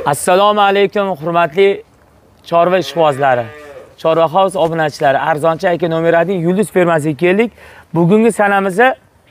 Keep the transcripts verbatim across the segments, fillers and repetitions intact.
Assalomu alaykum hurmatli chorva ishqibozlari, Chorva House obunachilari, Arzonchi aka nomeraning Yulduz fermasiga keldik. Bugungi sanamizni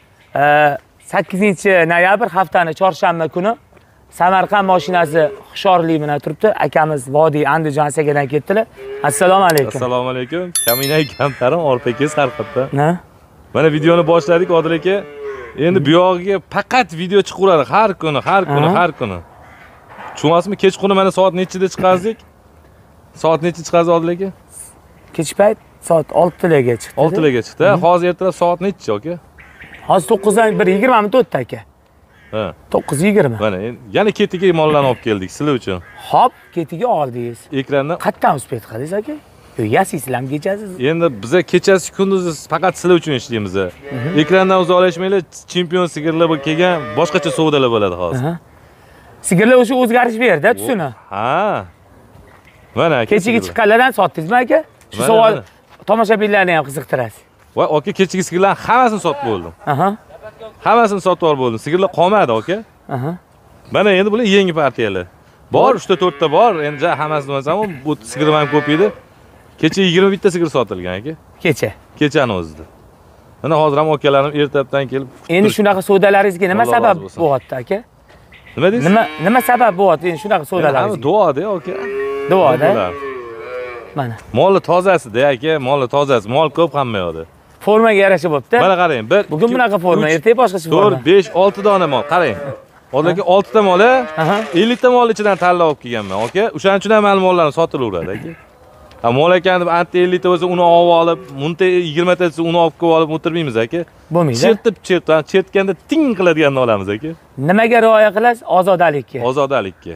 sakkizinchi noyabr haftani chorshanba kuni Samarqand mashinasi xushorlik bilan turibdi. Akamiz Vodiy Andijon asagadan ketdilar. Assalomu alaykum. Assalomu alaykum. Kaminay kamtarim Orpakiz Harqatda. Na? Mana videoni boshladik Odil aka. Endi bu yog'iga faqat video chiqaveradi har kuni, har kuni, har kuni. Tushunasizmi? Kechqurun mana soat nechida chiqardik? Soat necha chiqardi Odil aka? Kech payt soat oltilarga chiqdi. oltilarga chiqdi. Hozir ertalab soat necha aka? Hozir to'qqizdan bir yigirma minut o'tdi aka. Ha. to'qqiz yigirma. Mana yana ketiga mollarni olib keldik sizlar uchun. Hop, ketiga oldingiz. Ekrandan qayerdan uspet qildingiz aka? Yo, yasizlar kechasiz. Endi biz kechasi kunduzi faqat sizlar uchun ishlaymiz. Ekrandan uzoqlashmanglar, chempion sigirlar kelgan, boshqacha savdolar bo'ladi hozir. Sigirlar o'sha o'zgarish berdi, tusuni. Ha. Mana kechiga chiqqanlardan sotdingizmi aka? Shu savol tomoshabinlarni ham qiziqtirasiz. Voy, aka kechigi sigirlarni hammasini sotib bo'ldim. Aha. Hammasini sotib olib bo'ldim. Sigirlar qolmadi aka. Aha. Mana endi bular yangi partiyalar. Bor, uchta to'rtta bor. Endi hammasini olsam, bu sigirim ham ko'p edi. Kecha yigirma bitta sigir sotilgan aka. Kecha. Kechani o'zida. Mana hozir ham akalarim ertalabdan kelib. Endi shunaqa savdolaringizga nima sabab bo'lyapti aka? Nima deysiz? Nima nima sabab bo'lyapti endi shunaqa savdolaringiz? Hamma duoda aka. Duoda. Mana. Molli tozasi-da aka, molli tozasi. Mol ko'p hamma yoqda. Formaga yarasha bo'pti. Mana qarang, bir bugun bunaqa forma, ertaga boshqacha forma. to'rt, besh, olti dona mol. Qarang. Hozirgi olti ta mol, ellik ta mol ichidan tanlab olib kelganman aka. O'shaning uchun ham mol mollarni sotilaveradi aka. Ha, mol ekan deb anti ellik ta bo'lsa uni olib olib, munta yigirma ta uni olib kelib olib o'tirmaymiz aka. Bo'lmaydi. Chertib, chertib, chertganda ting qiladiganini olamiz aka. Nimaga rioya qilasiz? Ozodalikka. Ozodalikka.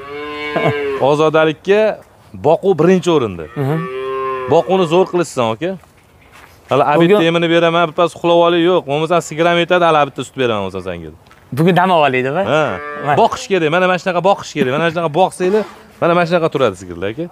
Ozodalikka boquv birinchi o'rinda. Boquvni zo'r qilishsan aka. Hali abitda yemini beraman, birpas uxlab olish yo'q. Bo'lmasa sigiram yetadi, hali abitda sut beraman bo'lsa senga. Bugun dam oladimi? Ha. Boqish kerak. Mana mana shunaqa boqish kerak. Mana shunaqa boqsanglar, mana mana shunaqa turadi sigirlar aka.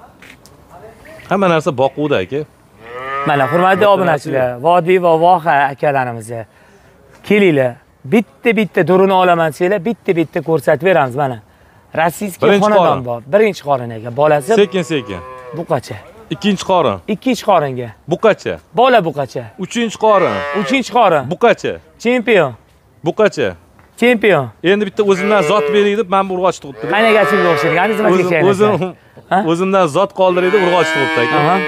Hamma narsa boquvda aka. Mana hurmatli obunachilar, Vodiy va Voha akalarimiz. Kelinglar. Bitta-bitta durini olaman desanglar, bitta-bitta ko'rsatib beramiz mana. Rossiyskiy xonadon bor. Birinchi qorin aka, bolasi. Sekin-sekin. Buqacha. Ikkinchi qorin. Ikkinchi qoringa. Buqacha. Bola buqacha. Uchinchi qorin. Uchinchi qorin. Buqacha. Chempion. Buqacha. Chempion. Endi bitta o'zimdan zot beray deb men urg'och tug'ibdi. Qaynagachimga o'xshagan, nima deysiz? O'zim o'zimdan zot qoldiray deb urg'och tug'ibdi aka. Aha.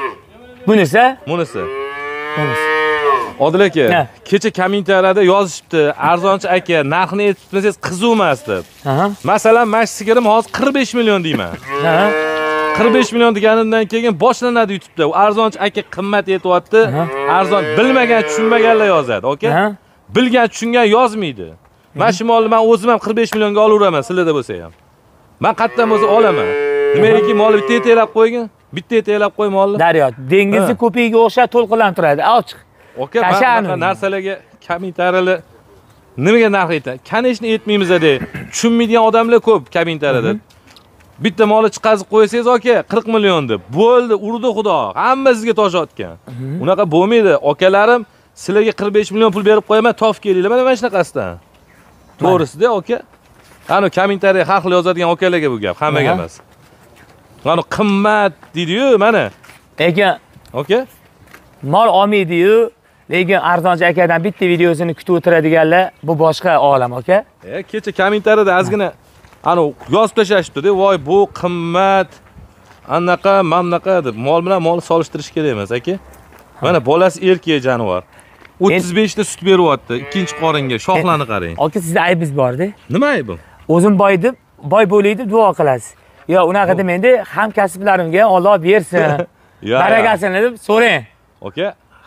Bunisi? Bunisi. Bunisi. Odil aka, kecha kommentariyada yozishibdi, Arzonchi aka, narxni aytmasangiz qizumas deb. Aha. Masalan, men sigirim hozir qirq besh million deyman. Aha. qirq besh million deganimdan keyin boshlanadi YouTube'da. Arzonchi aka qimmat aytyapti. Arzon bilmagan, tushunmaganlar yozadi, aka. Bilgan, tushungan yozmaydi. Men shu molni men o'zim ham qirq besh millionga olaveraman, sizlarda bo'lsa ham. Men qayerdan bo'lsa olaman. Nimaiki molni bitta etaklab qo'ygin, bitta etaklab qo'y molni. Daryo, dengizni ko'pigiga o'xshab to'lqinlanib turadi. Ochiq. Aka, bunaqa narsalarga kommentariyalar nimaga narx aytadi? Kanishni aytmaymiz dedi. Tushunmaydigan odamlar ko'p kommentariyada. Bitta molni chiqazib qo'ysangiz aka qirq million deb. Bo'ldi, urdi xudo. Hamma sizga tosh otgan. Unaqa bo'lmaydi. Akalarim, sizlarga qirq besh million pul berib qo'yaman, top kelinglar. Mana mana shunaqasidan. To'g'risi-da, aka. Qani kommentariya har xil yozadigan akalarga bu gap, hammaga emas. Qani qimmat deydi-yu, mana. Lekin, aka, mol olmaydi-yu, lekin Arzonchi akadan bitta videosini kutib o'tiradiganlar, bu boshqa olam, aka. E, kecha kommentariyada ozgina ana yozib tashashibdi-da, voy bu qimmat, anaqa, mamnaqa deb mol bilan molni solishtirish kerak emas, aka. Mana bolasi erkak jonivor. o'ttiz besh ta sut beryapti, ikkinchi qoringa, shoxlarni qarang. Aka, sizda aybingiz bor-da. Nima aybim? O'zim boy deb, boy bo'laylik deb duo qilasiz. Yo, unaqa demangda, ham kasblarimga Alloh bersin. Barakasini deb so'rang. Aka,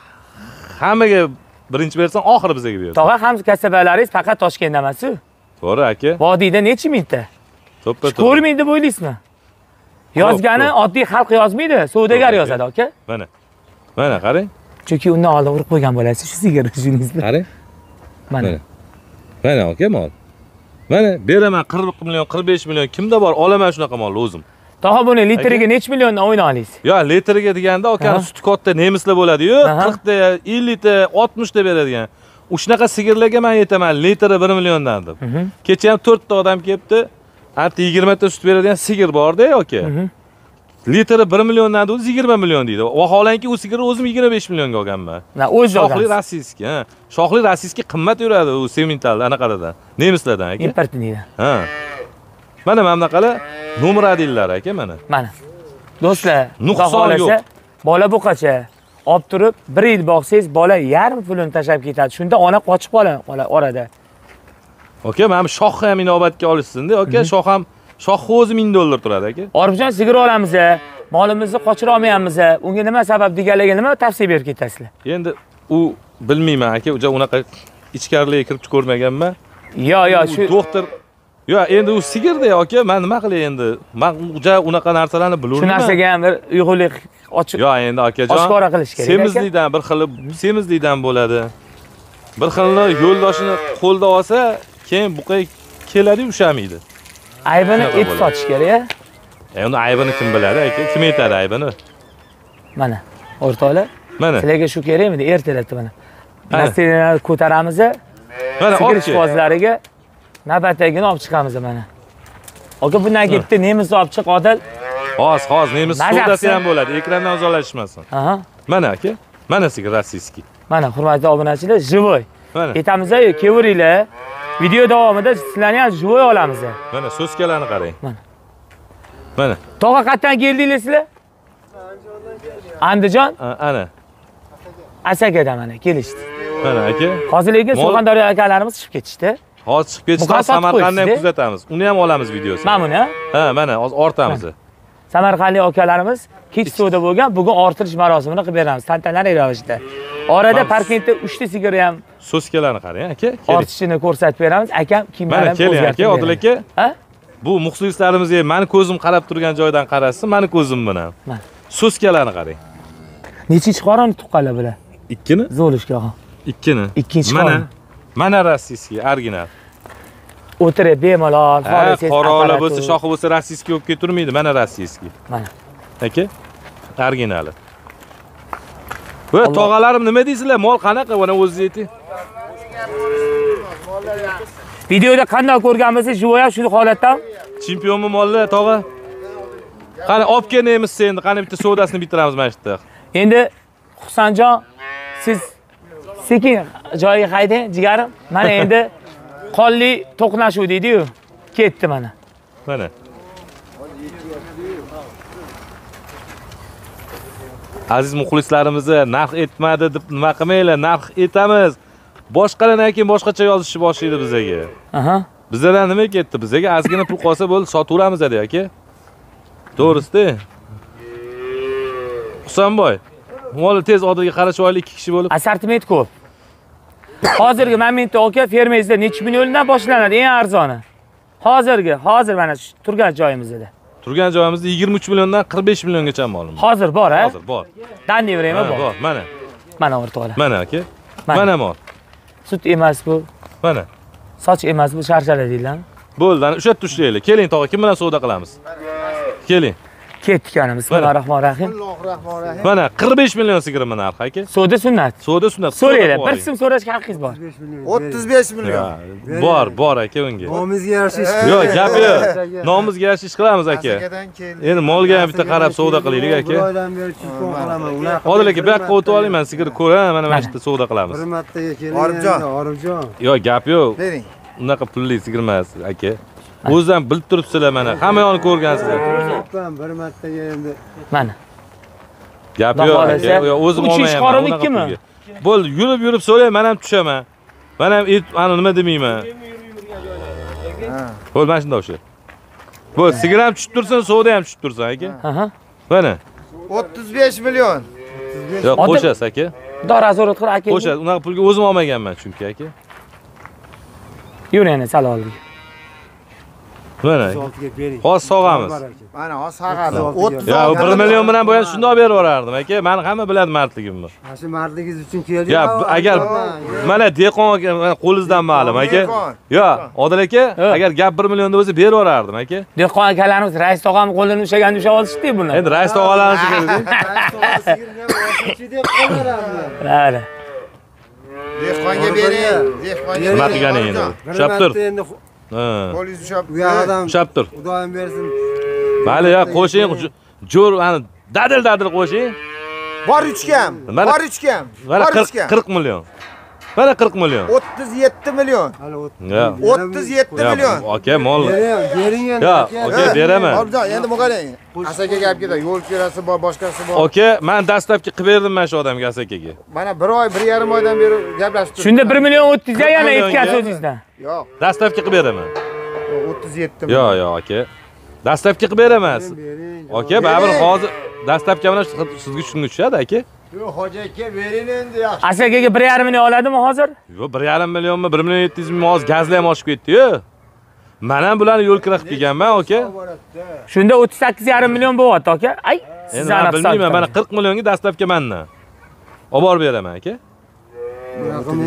hammaga birinchi bersan, oxiri bizga bersin. Tog'a, ham kasbalaringiz faqat Toshkentda emas-ku. To'g'ri, aka. Vodiyda necha mingta? To'ppa to'g'ri. Ko'rmaydi deb o'ylaysizmi? Yozgani oddiy xalq yozmaydi, savdogar yozadi, aka. Mana. Mana qarang. Chunki undan oldin urib qo'ygan bo'lasiz, shu sigir shuningizda. Qarang. Mana. Mana aka mol. Mana beraman qirq million, qirq besh million, kimda bor? Olaman shunaqa molni o'zim. Tog'a, buni litriga necha milliondan o'yna olasiz? Yo, litriga deganda akani suti katta nemislar bo'ladi-yu, qirq ta, ellik ta, oltmish ta beradigan. O'shunaqa sigirlarga men aytaman, litri bir milliondan deb. Kecha ham to'rt ta odam kelibdi. Anti yigirma ta sut beradigan sigir bor-da yoki. Litri bir milliondan o'zi yigirma million deydi. Vaholanki u sigirni o'zim yigirma besh millionga olganman. Na, o'zi shoxli rossiyskiy, ha. Shoxli rossiyskiy qimmat yuradi u semental anaqalardan. Nemislardan aka. Importnidan. Ha. Mana mana bunaqalar nomeradillar aka mana. Mana. Do'stlar, nuqson yo'q. Bola buqacha olib turib bir yil boqsangiz bola yarim pulini tashlab ketadi. Shunda ona qochib qoladi orada. Aka, mana shox ham inobatga olishsin-da, aka, shox ham shox o'zi ming dollar turadi aka. Orifjon, sigir olamiz, molimizni qochira olmayapmiz. Unga nima sabab deganligiga nima tavsiya berib ketasizlar? Endi u bilmayman aka, o'ja unaqa ichkarilikka kirib ko'rmaganman. Yo, yo, shu doktor. Yo, endi u sigirda aka, men nima qilay endi? Men o'ja unaqa narsalarni bilurman. Shu narsaga ham bir uyg'unlik ochib. Yo, endi akajon. Oshkora qilish kerak. Semizlikdan bir xil semizlikdan bo'ladi. Bir xilni yo'ldoshini qo'lda olsa, keyin buqa keladi, ushamaydi. Aybini et sotish kerak-a? E, uni aybini kim biladi aka? Kim aytadi aybini? Mana, o'rtoqlar. Mana. Sizlarga shu kerakmi? Ertalabda mana. Nastirini ko'taramiz. Mana sigir ishqibozlariga navbatdagini olib chiqamiz mana. Aka, bundan ketdi, nemis olib chiq, Odil. Hozir, hozir nemis sodasi ham bo'ladi, ekrandan uzoqlashmasin. Aha. Mana aka, mana sigir rossiyskiy. Mana, hurmatli obunachilar, живой. Mana. Aytamiz-ku, kevuringlar. Video davomida sizlarni ham живой olamiz. Mana so'skalarni qarang. Mana. Mana. Tog'a qayerdan keldinglar sizlar? Andijon? Ana. Asakadan mana kelishdi. Mana aka. Hozirlikka Surxondaryo akalarimiz chiqib ketishdi. Hozir chiqib ketishdi, Samarqandni ham kuzatamiz. Uni ham olamiz videosini. Mana buni, ha? Ha, mana hozir ortamiz. Samarqandlik akalarimiz kech suvda bo'lgan, bugun ortirish marosimini qilib beramiz tantanali ravishda. Orada parkentda uchta sigir ham so'skalarni qarang aka. Ortishini ko'rsatib beramiz. Akam kiyimlarini o'zgartirib. Mana keling aka, Odil aka. Ha? Bu muxlislarimizga meni ko'zim qarab turgan joydan qarasin, meni ko'zim bilan. Mana. So'skalarni qarang. Nechinchi qorini tuqqanlar bular? Ikkini? Zo'lishga. Ikkini. Ikkinchi mana. qorin. Mana rossiyskiy, original. O'tirib bemalol, faoliyat qora bo'lsa, shoxi bo'lsa rossiyskiy bo'lib keturmaydi, mana rossiyskiy. Mana. Aka, originali. Va tog'alarim nima deysizlar? Mol qanaqa? Mana o'zingiz ayting. Videoda qanday ko'rganmisiz, Juvoya shu holatdan? Chempionmi mollar, tog'a? Qani olib kelamiz endi, qani bitta savdosini bitiramiz mana shu yerda. Endi Husanjon, siz sekin joyiga haydang, jigarim. Mana endi qonli to'qnashuv deydi-yu. Ketdi mana. Mana. Aziz muxlislarimizni narx etmadi deb nima qilmanglar, narx etamiz. Boshqalardan keyin boshqacha yozishni boshlaydi bizga. Aha. Bizlardan nima ketdi? Bizga ozgina pul qolsa bo'ldi, sotaveramiz dedi aka. To'g'risi-da. Husanboy, mol tez Odilga qarashib olaylik ikki kishi bo'lib. Assortiment ko'p. Hozirgi momentda aka fermangizda necha milliondan boshlanadi eng arzoni? Hozirgi, hozir mana shu turgan joyimizda. Turgan joyimizda yigirma uch milliondan qirq besh milliongacha molimiz. Hozir bor, ha? Hozir bor. Danni vrema bor. Bor, mana. Mana o'rtoqlar. Mana aka. Mana mol. Sut emas bu. Mana. Soch emas bu, sharshara deyiladi. Bo'ldi, ana o'sha yerda ushlaylik. Keling tog'a, kim bilan savdo qilamiz? Keling. Ketdik ana, bismillahirrohmanirrohim. Bismillahirrohmanirrohim. Mana qirq besh million sigirmi narxi aka? Savdo sunnat. Savdo sunnat. So'raylar, bir so'm so'rashga haqqingiz bor. o'ttiz besh million. Bor, bor aka unga. Nomimizga yarasha ish. Yo'q, gap yo'q. Nomimizga yarasha ish qilamiz aka. Endi molga ham bitta qarab savdo qilaylik aka. Oydan beri telefon qilaman. Unaqa. Odil aka, bu yoqqa o'tib oling, men sigirni ko'raman, mana mana shu yerda savdo qilamiz. Bir martaga keling. Orifjon. Orifjon. Yo'q, gap yo'q. Bering. Unaqa pulli sigir emas aka. O'zdan bilib turibsizlar mana, hamma yo'qni ko'rgansizlar. Bir martaga endi. Mana. Gap yo'q aka, o'zim olmayman. ikkimi? Bo'ldi, yurib yurib so'ray, men ham tushaman. Men ham ana nima demayman. Bo'ldi, mana shunda o'sha. Bo'ldi, sigir ham tushib tursin, savdo ham tushib tursin aka. Aha. Mana. o'ttiz besh million. Yo'q, qo'shasiz aka. Dora zo'rat qilib aka. Qo'shasiz, unaqa pulga o'zim olmaganman chunki aka. Yurani sal oldik. Mana. Hozir sog'amiz. Mana hozir sog'adi. o'ttiz. Ya, bir million bilan bo'lgan shundoq berib yuborardim aka. Meni hamma biladi mardligimni. Mana shu mardligingiz uchun keldik. Ya, agar mana dehqon qo'lingizdan ma'lum aka. Yo, Odil aka, agar gap bir million bo'lsa berib yuborardim aka. Dehqon akalarimiz rais tog'am qo'lini ushlaganda ushlab olishdi buni. Endi rais tog'alarimiz kerak. Mana. Dehqonga bering. Dehqonga. Nima qilganing endi? Tushib tur. Ha. Qo'lingiz ushab. U yoqdan Ushab tur. Xudoyim bersin. Mayli, ya qo'shing, jo'r, ani dadil-dadil qo'shing. Bor uchkam. Mana- Bor uchkam. Mana Bor qirq uchkam. qirq million. Mana qirq million. o'ttiz yetti million. Hali o'ttiz. Ya. o'ttiz yetti Ya, million. aka, mol. Bering, bering endi. Ya, aka. aka, beraman. Objon, endi bu qarang. Asaka gap ketadi. Yo'l kirasi bor, boshqasi bor. Aka, men dastavka qilib berdim mana shu odamga asakaga. Mana bir oy, bir yarim oydan beri gaplashib turibmiz. Shunda bir million o'ttiz ga yana millionga. aytgan so'zingizdan. Yo'q, Dastavka qilib beraman. o'ttiz yetti Yo, million. yo, aka. Dastavka qilib beraman. Bering. Aka, baribir hozir dastavka bilan sizga tushunga tushadi, aka. Yo'q, hoji aka, bering endi yaxshi. Asakaga bir yarim million oladimi hozir? Yo, bir yarim millionmi, bir million yetti yuz ming hozir gazlar ham oshib ketdi-yu. Men ham bularni yo'l kira qilib kelganman, aka. Shunda o'ttiz sakkiz yarim million bo'lyapti, aka. Ay, Endi sizdan men bilmayman, mana qirq millionga dastavka mendan. Olib borib beraman, aka. Raqamni.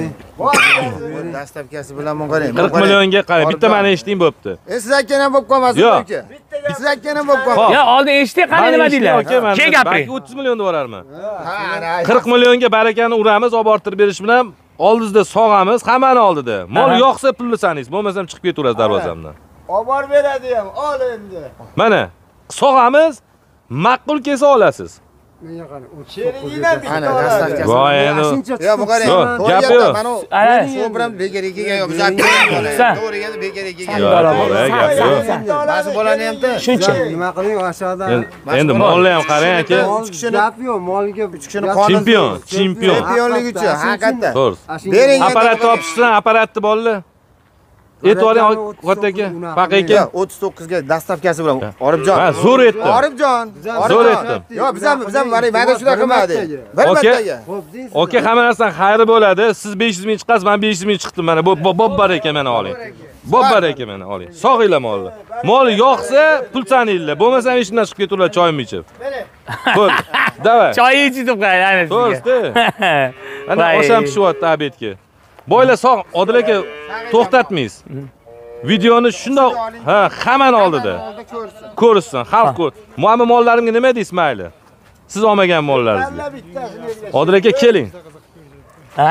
Dastavkasi bilan bu qarang. qirq millionga qarang, bitta meni eshiting bo'pti. E siz akkan ham bo'lib qolmasin Yo'q. aka. Siz akkan ham bo'lib qolmasin. Ya oldin eshitdik, qani nima deydilar? Ke gapiring. o'ttiz millionni borarman. Ha, ana. qirq millionga barakani uramiz, olib borib berish bilan oldingizda sog'amiz, hammani oldida. Mol Aha. yo'qsa pulni sanaysiz, bo'lmasam chiqib ketaverasiz darvozamdan. Olib borib beradi ham. Ol endi. Mana sog'amiz, ma'qul kelsa olasiz. Menga qara. Sheringizdan bitta Ana, oladi. dastavkasi. Voy, endi. Yo'q, bu qarang. Yo'q, To'g'ri gap gapda, yo'q. mana Ana. shu bilan bekariga kelgan yo'q. Biz San. to'g'ri gapda bekariga kelgan. Yo'q, to'g'ri, gap yo'q. Ba'zi bolani ham-da. Shuncha. Nima qiling aşağıdan. Endi- Endi molni ham qarang, aka. Uch kishini- Gap yo'q, molga uch kishini qonun- Chempion, chempion. Chempionlik uchun, haqiqatdan. To'g'ri. Bering. Apparat topishsin, apparatni bolalar. E'tiboring otaka, paqaka. Yo'q, o'ttiz to'qqizga dastavkasi bilan Oribjon. Ha, zo'r etdim. Oribjon. Zo'r etdim. Yo'q, biz ham biz ham mana mana shunaqa qilmadi. Bir Aka. martaga. Xo'p, deysiz. Oka, hamma narsadan xayri bo'ladi. Siz besh yuz ming chiqasiz, men besh yuz ming chiqdim mana. Bob bob bar ekan mana oling. Bob bar ekan mana oling. Sog'inglar molni. Mol yo'qsa pul saninglar. Bo'lmasa hech narsa chiqib ketaveradi choyimni ichib. Bo'ldi. Davay. Choy ichib qo'yay ana sizga. To'g'risi. Ana osham pishyapti abedga. Boylar sog', Odil aka to'xtatmaysiz. Videoni shundoq, ha, hammani oldida ko'rsin, xalq ko'r. Muammo mollarimga nima deysiz mayli? Siz olmagan mollaringizni. Odil aka keling. Ha.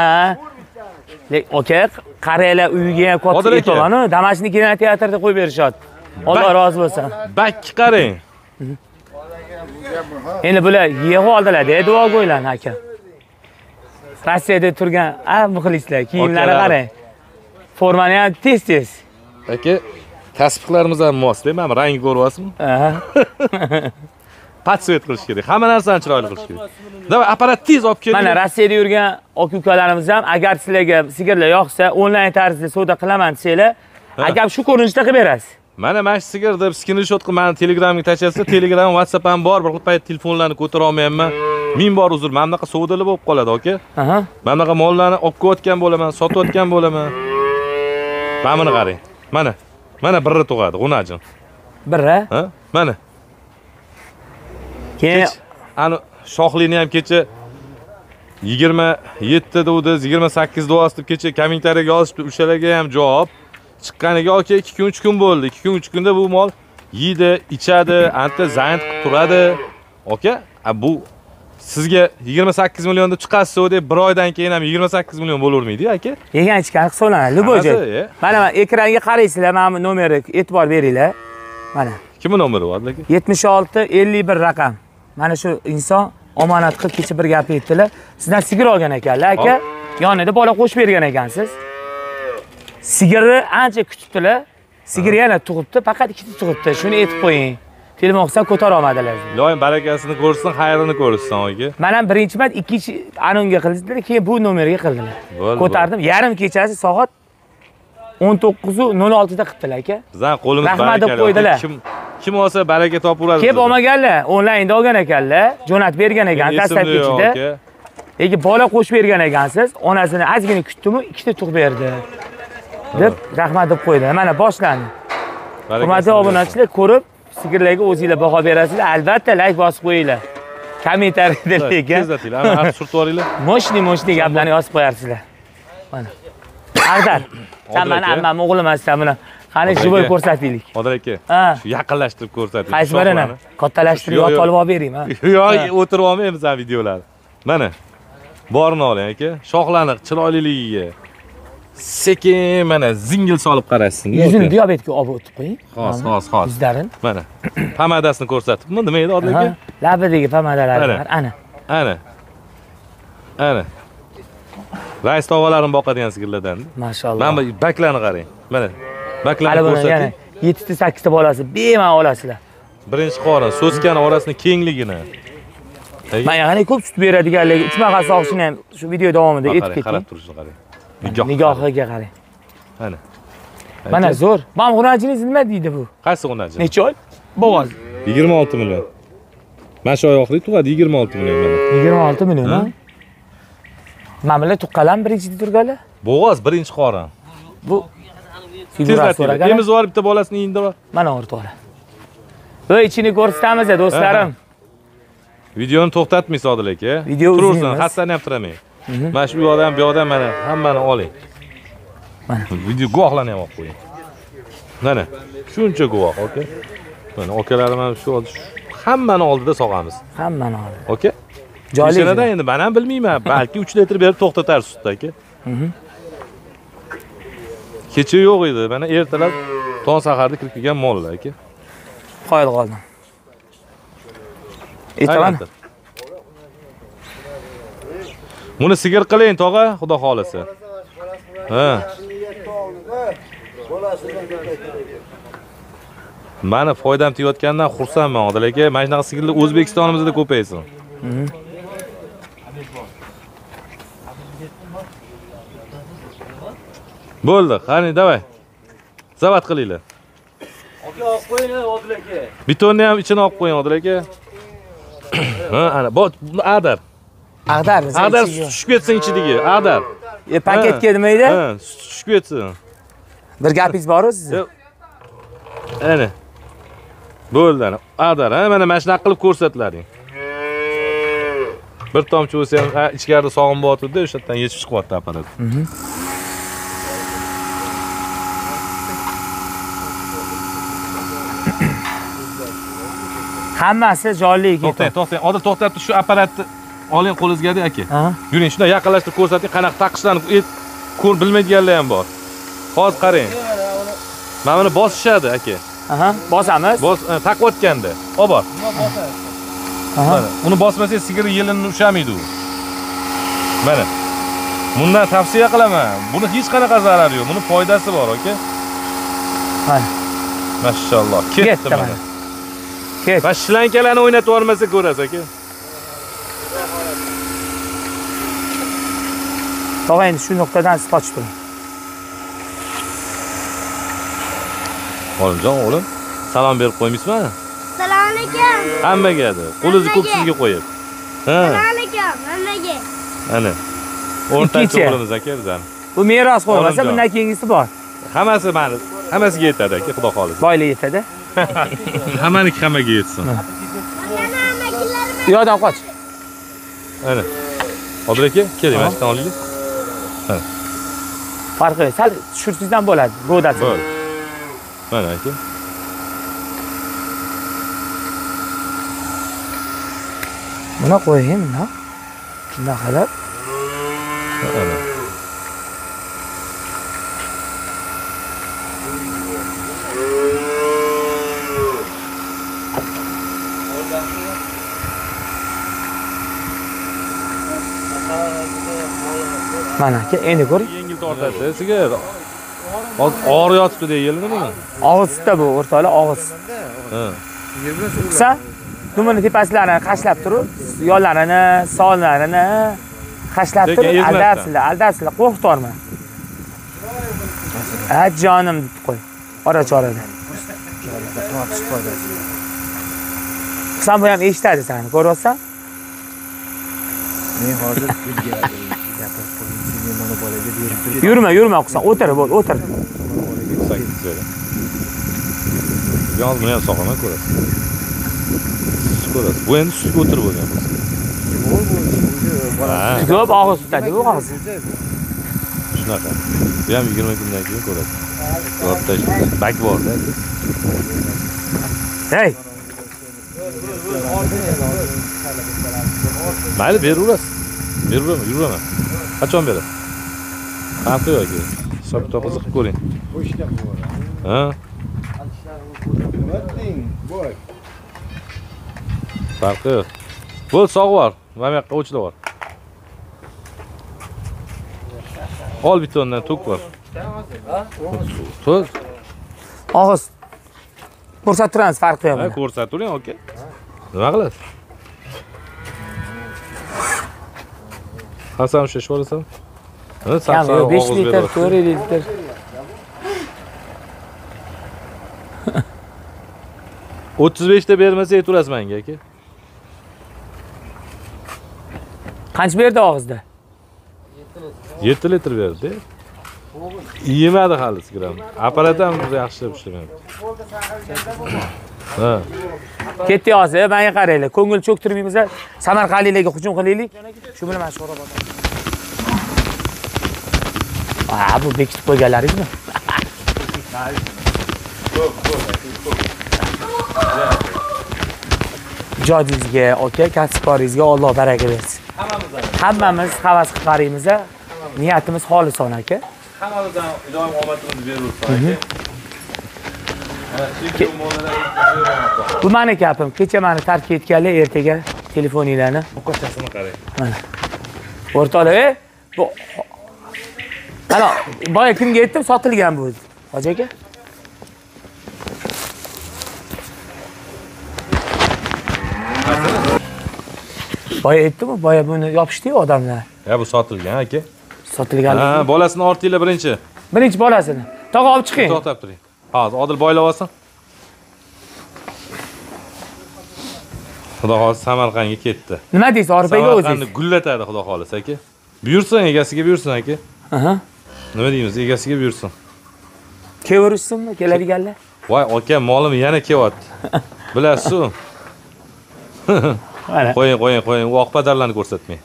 Lek aka, qaraylar uyiga ham Odil katta aka. e'tibor-ni, Damashqni kinoteatrda qo'yib berishyapti. Alloh rozi bo'lsin. Bakki qarang. Endi bular yig'i oldilar-da, duo qo'ylan aka. Rossiyada turgan, a, muxlislar, kiyimlari Okalar. qarang. Formani ham tez-tez. Aka, tasbiqlarimiz ham mos-da, mana rangi ko'ryapsizmi? Aha. Patsvet qilish kerak. Hamma narsani chiroyli qilish kerak. Davay, apparat tez olib keling. Mana Rossiyada yurgan aka-ukalarimiz ham agar sizlarga sigirlar yoqsa, onlayn tarzda savdo qilaman desanglar, agar shu ko'rinishda qilib berasiz. Mana mana shu sigir deb screenshot qilib meni Telegramga tashlaysiz. Telegram, WhatsApp ham bor, bir payt telefonlarni ko'tara olmayapman. Ming bor uzr, mana bunaqa savdolar bo'lib qoladi, aka. Aha. Mana bunaqa mollarni olib qo'yotgan bo'laman, sotayotgan bo'laman. Mana buni qarang. Mana. Mana birri tug'adi, g'unajin. Birra. Ha? Mana. Keyin Ani shoxlini ham kecha yigirma yetti degdiz, yigirma sakkiz deyapsiz deb kecha kommentariyaga yozishdi, o'shalarga ham javob chiqqaniga aka ikki kun uch kun bo'ldi. ikki kun uch kunda bu mol yeydi, ichadi, anta zayn qilib turadi. Aka, bu sizga yigirma sakkiz million deb chiqasiz deb bir oydan keyin ham yigirma sakkiz million bo'lavermaydi, aka. yegan ichgan hisoblanadi, Lubojoy. Hammasi, Mana mana ekranga qaraysizlar, mana bu nomeriga e'tibor beringlar. Mana Kimning nomeri bor, aka? yetmish olti ellik bir raqam. Mana shu inson omonat qilib kecha bir gap aytdilar. Sizdan sigir olgan ekanlar, aka. Yonida bola qo'shib bergan ekansiz. Sigirni ancha kutibdilar. Sigir yana tug'ibdi, faqat ikkita tug'ibdi. Shuni aytib qo'ying. Telefon qilsam ko'tara olmadilar. Iloyim barakasini ko'rsin, xayrini ko'rsin, aka. Mana birinchi marta ikkinchi anonga qildilar, keyin bu nomerga qildilar. Bo'ldi, Ko'tardim, yarim kechasi soat o'n to'qqiz nol olti da qildilar, aka. Bizdan qo'limiz Rahmat deb barakali. qo'ydilar. Kim kim olsa baraka topaveradi. Kelib olmaganlar, onlaynda olgan ekanlar, jo'natib bergan ekan dastavkachida. Lekin bola qo'shib bergan ekansiz, onasini ozgina kutdimi, ikkita tug'ib berdi. deb rahmat deb qo'ydi. Mana boshlandi. Hurmatli obunachilar, ko'rib sigirlarga o'zingizlar baho berasizlar. Albatta like bosib qo'yinglar. Kommentariyada lekin tezatinglar, ana harf surtib olinglar. Moshni moshni gaplarni yozib qo'yarsizlar. Mana. Ardar. Sen meni ammam o'g'lim emassan buni. Qani shu bo'y ko'rsataylik. Odil aka. Ha. Shu yaqinlashtirib ko'rsating. Qaysi birini? Kattalashtirib yotib olib olib bering, ha. Yo'q, o'tirib olmaymiz videolarni. Mana. Borini oling aka. Shoxlaniq, chiroyliligiga. sekin mana zingil solib qaraysiz. Yuzini diabetga olib o'tib qo'ying. Xos, xos, xos. Yuzlarini. Mana pomadasini ko'rsatibmi? Nima edi Odil aka? Labidagi pomadalari Mana. bor. Ana. Ana. Ana. Rais tog'alarini boqadigan sigirlardan. Mashalloh. Mana bu baklarni qarang. Mana baklarni Hali buni yana ko'rsating. yettita sakkizta bolasi bemalol olasizlar. Birinchi qorin, so'skani orasini kengligini. Men yana ko'p sut beradiganligi, uch maqal sog'ishini ham shu video davomida aytib Qarang, keting. qarab turishni qarang. Nigoh. Nigohiga qarang. Mana. Mana zo'r. Mana g'unajingiz nima deydi bu? Qaysi g'unaji? Necha oy? Bo'g'oz. yigirma olti million. Mana shu oyoqli tug'adi yigirma olti million mana. yigirma olti million, ha? Mana bular tuqqalar birinchida turganlar. Bo'g'oz birinchi qorin. Bu figura so'ragan. Emiz bor bitta bolasini yeydi va mana o'rtoqlar. Bu ichini ko'rsatamiz do'stlarim. videoni to'xtatmaysiz Odil aka. Video turursin, uzaymiz. xastani ham turamang. Mana shu yoqdan, bu yoqdan mana hammani oling. Mana. Video guvohlarni ham olib qo'ying. Mana shuncha guvoh, oka. Mana okalarim ham shu hammani oldida sog'amiz. Hammani oldi. Oka? Joli. O'shanadan endi men ham bilmayman, balki uch litr berib to'xtatar sutda aka. Kecha yo'q edi, mana ertalab tong saharda kirib kelgan mollar aka. Qoyil qoldim. Aytaman. Buni sigir qiling tog'a, xudo xolasa. Ha. Mana foydam tegayotganidan xursandman Odil aka. Mana shunaqa sigirlar O'zbekistonimizda ko'paysin. Bo'ldi, qani davay. Zavat qilinglar. Aka, olib qo'ying Odil aka. Bitonni ham ichini olib qo'ying Odil aka. Ha, ana, bu adar. Ag'dar, Adar tushib ketsin ichidagi, adar. E paketga nimaydi? Ha, tushib ketsin. Bir gapingiz bor-ku sizning? Ana. Bo'ldi ana. Adar, ha, mana mana shunaqa qilib ko'rsatlaring. Bir tomchi bo'lsa ham ichkarida sog'im bo'tdi, o'sha yerdan yechib chiqyapti apparat. Hammasi jonli ekan. To'xtang, to'xtang. Odil to'xtatib shu apparatni oling qo'lingizga aka. Ha? Yuring, shunday yaqinlashtirib ko'rsating, qanaqa taqishlarni ko'r bilmaydiganlar ham bor. Hozir qarang. Mana buni bosishadi aka. Aha, bosamiz. Bos, taqayotganda. Olib bor. Aha. Mana, uni bosmasangiz sigir yelini ushamaydi u. Mana. Bundan tavsiya qilaman. Buni hech qanaqa zarari yo'q. Buni foydasi bor, aka. Mana. Mashalloh. Ketdi mana. Ket. Va shlankalarni o'ynatib olmasa ko'rasiz aka. Tog'a endi shu nuqtadan siz qochib turing. Olimjon, o'g'lim, salom berib qo'ymaysizmi? Salom alaykum. Hammaga dedi. Qo'lingizni ko'p sizga qo'yib. Ha. Salom alaykum. Hammaga. Ana. O'rtacha Ikkinchi. o'g'limiz aka bizani. Bu meros qo'ymasa, Olimjon. bundan keyingisi bor. Hammasi mani, hammasiga yetadi aka, xudo xolisa. Boylik yetadi. Hammaniki hammaga yetsin. Mana hammakilarim. Bu yoqdan qoch. Ana. Odil aka, keling, mana shundan olaylik. Farqi, sal tushirsangiz ham bo'ladi, go'dasi. Bo'l. Mana aka. Buni qo'ying, buni. Shunday qilib. Ana. Mana aka, endi ko'ring. Yengil tortadi sigir. Hozir og'ir yotibdi deyildi nima? Og'izda bu o'rtoqlar, og'iz. Ha. Qisa, dumini tepasilarini qashlab turib, yo'llarini, sonlarini qashlab Lekin turib, ezmasdan. aldasizlar, aldasizlar, qo'rqitorma. Ha, jonim deb qo'y. Ora-chorada. Sen bu ham eshitadi seni, ko'ryapsan? Men hozir sizga gapirib qo'ying, men mana bolaga berib turib. Yurma, yurma, qilsan, o'tir, bo'l, o'tir. Yalnız buni ham sog'lama ko'rasiz. Siz ko'rasiz. Bu endi sutga o'tirib bo'lgan bo'lsa. Ha, Ko'p og'iz tutadi bu og'iz. shunaqa. Bu ham yigirma kundan keyin ko'rasiz. Ko'rib tashlaysiz. Bak bor-da. Hey, Mayli, beraverasiz. Beraveraman, yuraman. Qachon berasiz? Qanaqa yoki? hisob-kitob qilib ko'ring. Ha? Farqi yo'q. Bo'l, sog' bor. Mana bu yoqqa o'chlar bor. Ol bitondan to'k bor. To'k. Og'iz. Ko'rsatib turamiz, farqi yo'q. Ha, ko'rsatib turing, aka. Nima qilasiz? Qasam shish olasan? Ha, Kam, besh litr, to'rt litr. o'ttiz besh ta bermasa aytasiz menga, aka. Qancha berdi og'izda? yetti litr berdi. Yemadi hali sigaram. Apparat ham yaxshi ishlamayapti. Ha. Ketdi hozir, menga qaranglar. Ko'ngil cho'ktirmaymiz, samarqandliklarga hujum qilaylik. Shu bilan men sho'ra botaman. Ha, bu bekitib qo'yganlaringizmi? Ijodingizga, aka, kasb-koringizga Alloh baraka bersin. Hammamiz havas qilib qaraymiz, niyatimiz xolisona, aka. Hammamizdan iloyim omadimizni bersin, aka. Bu meni gapim. Kecha meni tark etganlar, ertaga telefoninglarni Qo'chasini qarang. mana. O'rtoqlar, e, bu ana boya kimga aytdim, sotilgan bu. Hoji aka. Boya aytdim-ku, boya buni yopishdi-yu odamlar. Ya bu sotilgan, aka. Sotilgan. Ha, bolasini ortinglar birinchi. Birinchi bolasini. Tog'a olib chiqing. To'xtab turing. Hozir Odil boylab olsin. Xudo xolisa Samarqandga ketdi. Nima deysiz, Orpaga o'zingiz? Samarqandni gullatadi, xudo xolisa, aka. Buyursin, egasiga buyursin, aka. Aha. Nima deymiz, egasiga buyursin. Keverishsinmi, keladiganlar? Voy, aka, molim yana kelyapti. Bilasiz-ku. Mana. Qo'ying, qo'ying, qo'ying. U oqpadarlarni ko'rsatmang.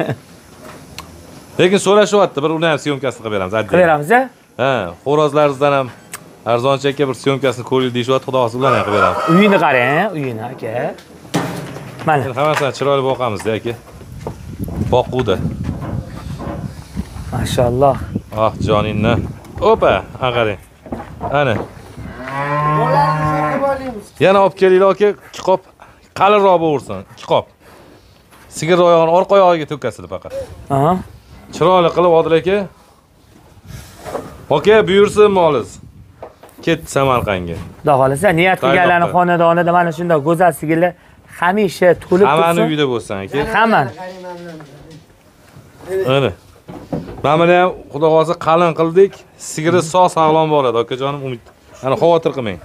Lekin so'rashyapti, bir uni ham syomkasini qilib beramiz, addi. Qilib beramiz, a? Ha, xo'rozlaringizdan ham arzoncha aka bir syomkasini ko'ring deyishyapti, xudo xolisa ularni ham qilib beramiz. Uyini qarang, uyini, aka. Mana. Hammasini chiroyli boqamiz-da, aka. Boquvda. Mashalloh. Ah, joningni. Opa, qarang. Ana. Yana olib kelinglar, aka, ikki qop qalinroq bo'versin, ikki qop. Sigir oyog'ini orqa oyog'iga to'kasizlar faqat. Aha. Chiroyli qilib Odil aka. Aka, buyursin molingiz. Ketdi Samarqandga. Xudo xolisa, niyat qilganlarning xonadonida mana shunday go'zal sigirlar hamisha to'lib tursin. Hammani uyida bo'lsin, aka. Hammani. Ana. Mana ham xudo xolisa qalin qildik. Sigiri sog' sog'lom boradi, akajonim, umid. Ana xavotir qilmang.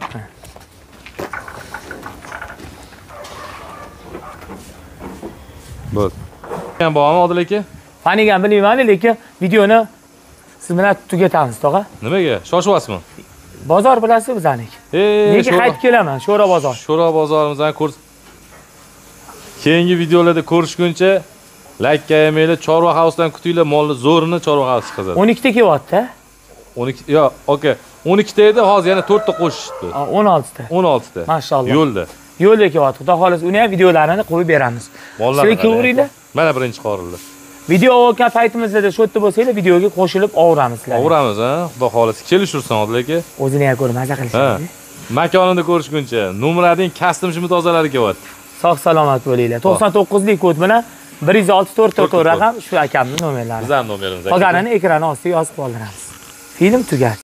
Bo'l. Ham bormi Odil aka? Panigan bilmayman, lekin videoni siz bilan tugatamiz, tog'a. Nimaga? Shoshyapsizmi? Bozor bilasiz bizaniki. Nega qaytib kelaman? Sho'ra bozor. Sho'ra bozorimizni ko'rs. Keyingi videolarda ko'rishguncha like yemanglar, Chorva House'dan kutinglar, molni zo'rini Chorva House chiqadi. o'n ikkita kelyapti. o'n ikki, yo, aka, o'n ikkita edi, hozir yana to'rt ta qo'shishdi. o'n oltita. o'n oltita. Mashalloh. Yo'lda. Yo'lda kelyapti. Xudo xolos uni ham videolarini qo'yib beramiz. Sizlar ko'ringlar. Mana birinchi qorildi. Video o'tgan paytimizda shu yerda bo'lsanglar, videoga qo'shilib ovramiz sizlar. Ovramiz, ha? Xudo xolos kelishursin Odil aka. O'zini ham ko'rib maza qilishadi. Makonini ko'rishguncha Numrading custom shimi tozalari kelyapti. Sog' salomat bo'linglar. to'qson to'qqizlik kod bilan bir yuz olti to'rt to'rt raqam shu akamning nomerlari. Bizning nomerimiz. Qolganini ekran ostiga yozib qoldiramiz. Film tugadi.